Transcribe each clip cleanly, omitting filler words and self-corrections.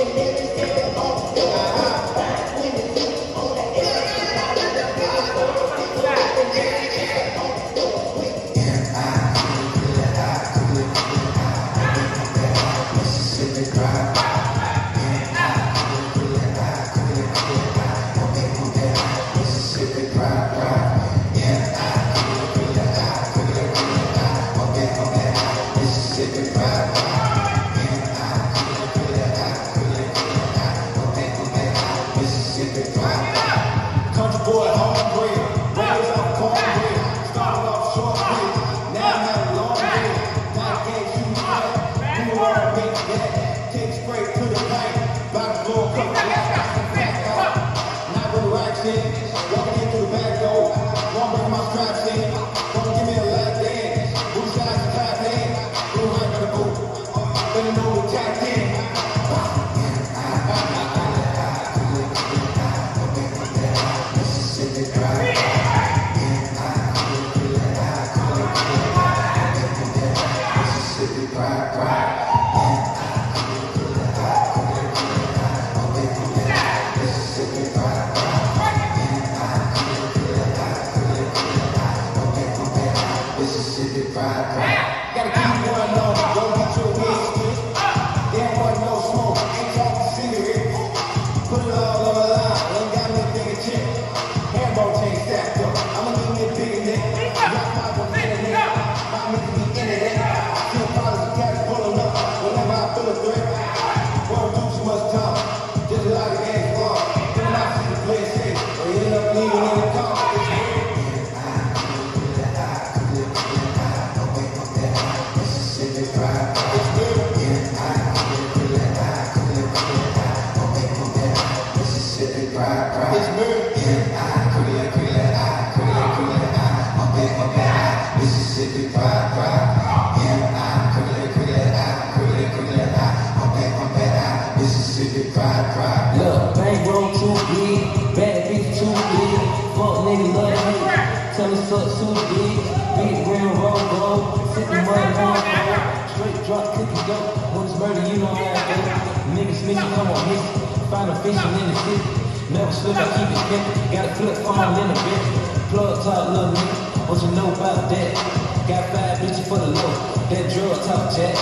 Look, bankroll too big, bad bitch too big, fuck nigga love hate, tell us fuck too big, big brown roll gold, sippin' money on gold, straight drop cookie dope, when it's murder you know how I go, niggas snitchin' come on hit, find a fishing in the city, never slip I keep it skippin', got a flip phone in the bitch, plug talk little nigga, what you know about that, got 5 bitches for the low, that drug talk jack.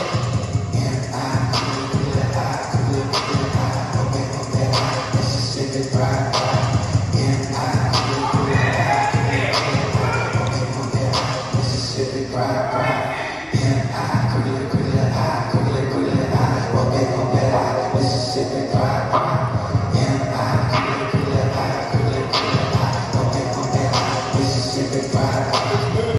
Mississippi pride.